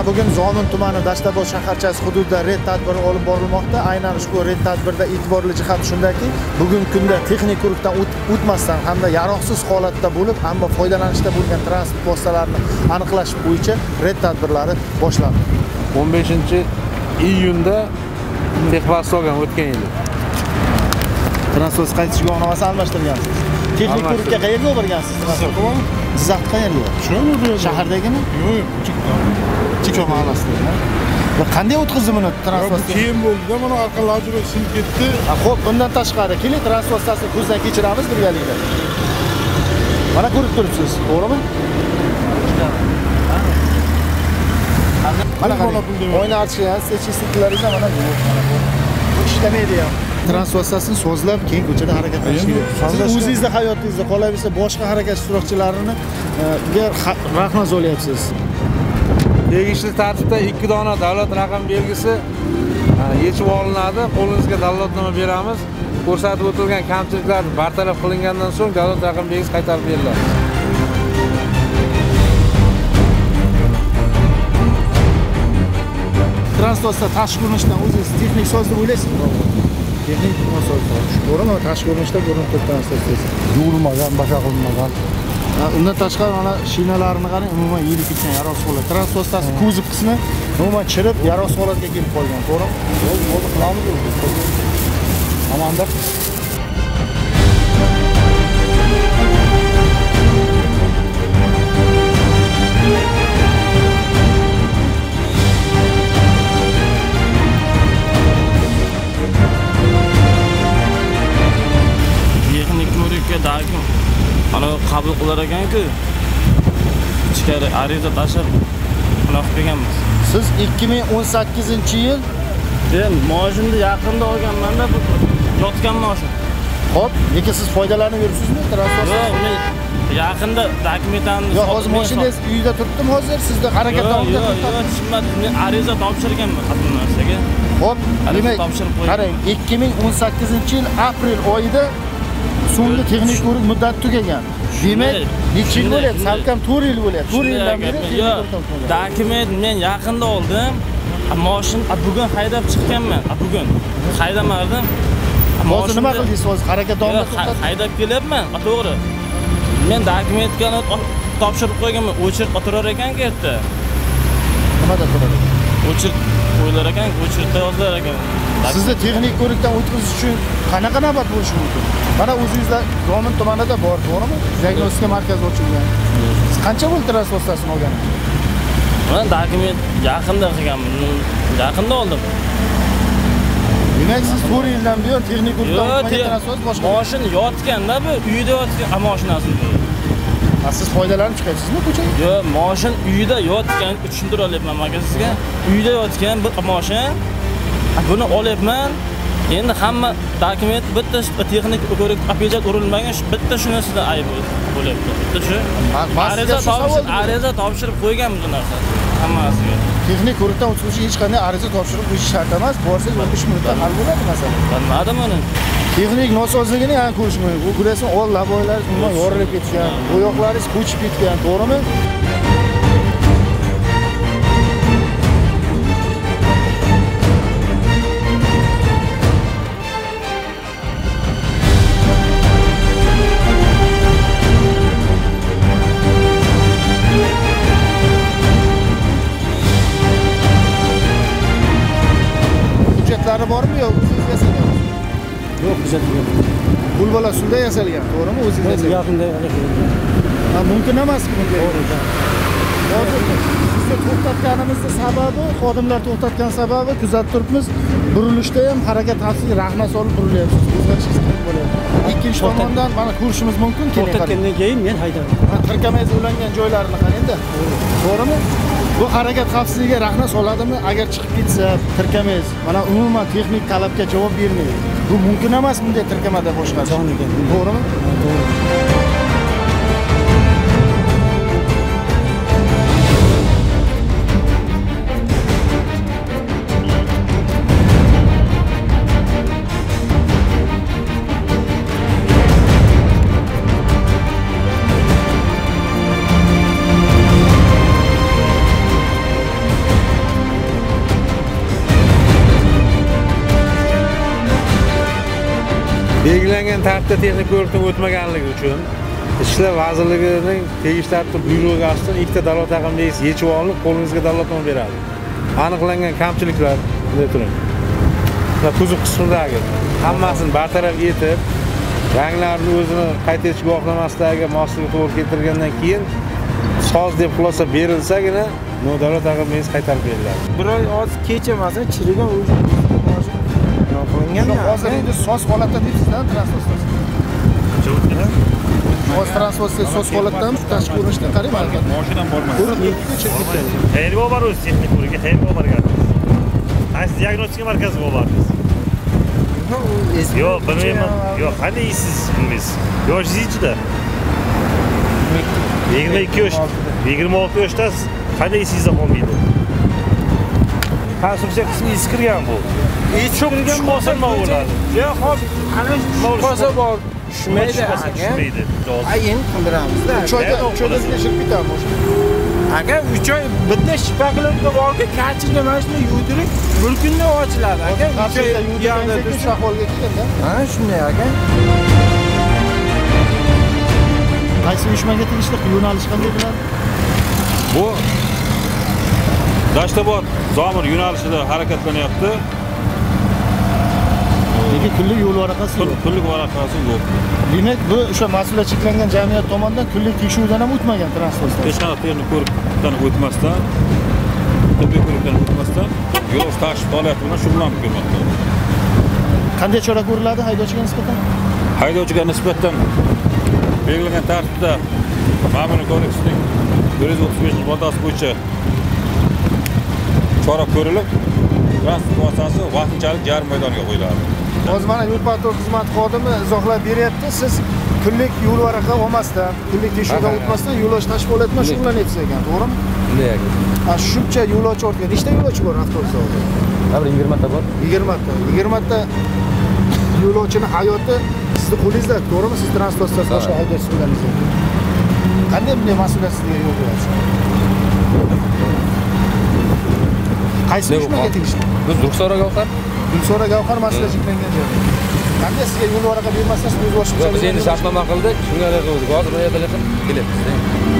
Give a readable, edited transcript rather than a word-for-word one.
bugun Zomin tumani Dashtobod shaharchasi hududida red tadbiri olib borilmoqda. Aynan ushbu red tadbirda e'tiborli jihat shundaki, bugungi kunda texnik ko'rikdan o'tmasdan hamda yaroqsiz holatda bo'lib, ammo foydalanishda bo'lgan transport vositalarini aniqlash bo'yicha red tadbirlari boshlandi. 15-iyunda Texnopark o'tgan yili. Transport qaytish guvohnomasini almashtirgansiz. Texnik ko'rikka qayerga borgansiz? Jizzax qayerga? Shu shahardagimi? Yo'q, Chiko mahallasida. Va qanday o'tkazdi buni transport? Keyin bo'ldi-da, mana orqalari sinib ketdi. Xo'p, bundan tashqari keling transport vositasini ko'zdan kechiramiz birgalikda. Mana ko'rib turibsiz, to'g'rimi? Mana o'yna ochgan, sechistiklaringiz mana bu. Bu ishlamaydi ham. Transport vositasini sozlab, keyin ko'chada harakat qilish kerak. Siz o'zingizning hayotingizda qolaversa, boshqa harakat ishtirokchilarini rahmat olyapsiz. Tegishli tartibda 2 dona davlat raqam belgisi yechib olinadi. Qo'lingizga dalolatnoma beramiz. Ko'rsatib o'tilgan kamchiliklar bartaraf qilingandan so'ng davlat raqam belgisi qaytarib beriladi. Transportda tashqi ko'rinishdan o'zingiz texnik soz deb o'ylaysizmi? Texnik soz. To'g'rimi? Tashqi ko'rinishda ko'rinib turibdi transport. Yurilmagan, boshqa qilinmagan. Undan tashqari mana shinalarini qarang, umuman yilib ketgan yaroqsiz holat. Transport vositasi kuzov qismi umuman chirib, yaroqsiz holatga kelib qolgan. To'g'rimi? Bo'ldi, qilamiz. Amandir. Texnik ko'rikka dakim ana qabul qilar ekan-ku. Ichkari ariza tashib aloq qilganmiz. Siz 2018-yil men moshinni yaqinda olganman-da, bu yotgan moshin. Xo'p, lekin siz foydalanib yuribsizmi transport? Yo'q, men yaqinda dokumentlarni Yo'q, hozir mashinangiz uyda turibdim hozir, sizda harakat davomida turibdi. Yo'q, tushunmadim. Men ariza topshirganman qatnashga. Xo'p, demak, qarang, 2018-yil aprel oyida so'nggi texnik ko'rik muddati tugagan. Demak, necha yil bo'lyapti? Salkam 4 yil bo'lyapti. 4 yildan beri dokument men yaqinda oldim. Moshin bugun haydab chiqqanman. Bugun haydamadim. Hozir nima qildingiz? Hozir harakat davomida to'xtatib haydab kelyapman. To'g'ri. Men dokumentga topshirib qo'yganman. O'chirib o'tirar ekan yerda. Nimada turadi? O'chirib qo'ylar ekan, o'chirib yozlar ekan. Sizni texnik ko'rikdan o'tkazish uchun qanaqa navbat bo'lishi mumkin? Mana o'zingizda Zomin tumanida bor, to'g'rimi? Diagnostika markazi ochilgan. Siz qancha bo'ldi transport vositasini olganingiz? Men dokument yaqinda qilganman. Yaqinda oldim. Demak, siz 4 yildan buyon texnik ko'rikdan o'tmagan transport boshqa. Moshin yotganda bu uyda yotgan mashinasini. Siz foydalanib chiqaysizmi ko'chaga? Yo'q, moshin uyda yotgan, tushuntira olyapman manga sizga. Uyda yotgan bir moshin. Buni olyapman. Endi hamma dokument bitta texnik ko'rik apejat urilmagan, bitta shunasida ayb bo'lyapti. Bitta shu. Ariza topshirib qo'yganmiz bu narsa. Hammasiga. Texnik ko'rikdan o'tkazish hech qanday ariza topshirib qo'yish shart emas. Borsangiz 15 minutda hal bo'ladi masala. Bilmadim uni. Texnik nosozligini ham ko'rish mumkin. Bu ko'rasiz, old laboylaringiz umuman yorilib ketgan, bo'yoqlaringiz ko'chib ketgan, to'g'rimi? Hujjatlari bormi yo'q? O'zingiz yasaganmi? Yo'q, hujjat yo'q. Pul bola suvda yasalgan, to'g'rimi? O'zingiz yasagan. Yaqinda mumkin emas-ku bunday. Hozir sizni to'xtatganimizning sababi, xodimlar to'xtatgan sababi kuzatib turibmiz. Burilishda ham harakat xavfsizligi rahna solib burilyapsiz. O'zgarishingiz kerak bo'lyapti. Ikkinchi tomondan mana ko'rishimiz mumkin. To'xtatgandan keyin men haydadim. Tirkamayz ulangan joylarini qarang-da. To'g'rimi? Bu harakat xavfsizligiga rahna soladimi? Agar chiqib ketsa, tirkamayz. Mana umuman texnik talabga javob bermaydi. Bu mumkin emas bunday tirkamada boshqarish. To'g'rimi? To'g'ri. belgilangan tartibda texnik ko'rikdan o'tmaganligi uchun Ishlar vazirligining tegishli tartib buyrug'iga asosan ikkita davlat raqamligingiz yechib olinib, qo'lingizga davlatnoma beradi. Aniqlangan kamchiliklar bunday turing. Kuzov qismidagi hammasini bartaraf etib, ranglarni o'zini qayd etish guvohnomasidagi mosligi to'g'ri keltirgandan keyin soz deb xulosa berilsagina davlat raqamingiz qaytarib beriladi. Bir oy oz kecha masalan chirigan qilingan. Hozir endi soz holatda deysiz-da transport. Soz transport soz holatda ham tashqi ko'rinishdan qarang harakat. Mashinadan bormaydi. Qayerga boramiz? Texnik ko'rikka qayerga borganmiz? Qaysi diagnostika markaziga boramiz? Yo'q, bilmayman. Yo'q, qanday siz bilmaysiz? Yoshingiz-da? 22 yosh, 26 yoshdasiz. Qanday siz bo'lmaydi? Konstruksiya qismi iskirgan bu. Çok olsa nima bo'ladi? Yo'q, hozir ana shu qo'sa bor. Tushmaydi aka. Ayin qildiramiz-da. 3 oyda ishib ketadi o'sha. Aka 3 oy bitta shipaklarga borga kachirga mana shuni yuvdirib, bir kunda ochiladi aka. 3 oy yuvdirganda tursa ahvolga kelganda. Ha, shunday aka. Qaysi uyushmaga tegishli yo'nalish qanday bo'ladi? Bu Dashtobod Zomir yo'nalishida harakatlanyapti. Nega kunlik yo'l varaqasi yo'q? Kunlik varaqasi yo'q. Demak, bu o'sha mas'uliyat cheklangan jamiyat tomonidan kunlik tekshiruvdan ham o'tmagan transport. Hech qanday texnik ko'rikdan o'tmasdan, tibbiy ko'rikdan o'tmasdan yo'l tashib faoliyati bilan shug'ullanib kelmoqda. Qanday chora ko'riladi haydovchiga nisbatan? Haydovchiga nisbatan belgilangan tartibda Ma'muriy kodeksining 135-moddasi bo'yicha chora ko'rilib, transport vositasi vaqtinchalik jarima maydoniga qo'yiladi. Hozir mana yo'l patrul xizmati xodimi izohlab beryapti. Siz kunlik yo'l varaqa olmasdan, kunlik tekshiruvdan o'tmasdan yo'lovchi tashib olayotgan shug'ullanyapsiz ekan, to'g'rimi? Shunday ekan. Shuncha yo'lovchi ortga nechta yo'lovchi bor avtobusda? 20 ta bor. 20 ta. 20 ta yo'lovchini hayoti sizning qo'lingizda, to'g'rimi? Siz transportda boshqa haydovchi bo'lansiz. Qanday bunday mas'uliyatsizlikka yo'l qo'yasiz? Qaysi uyushmaga tegishli? Biz Ruxsora Gavhar. Ruxsora Gavhar mas'uliyat cheklangan joyda. Qanday sizga yo'l varaqa bermasdan siz o'z boshingizga biz endi shartnoma qildik, shunga qarab hozir bu yerda kelyapmiz.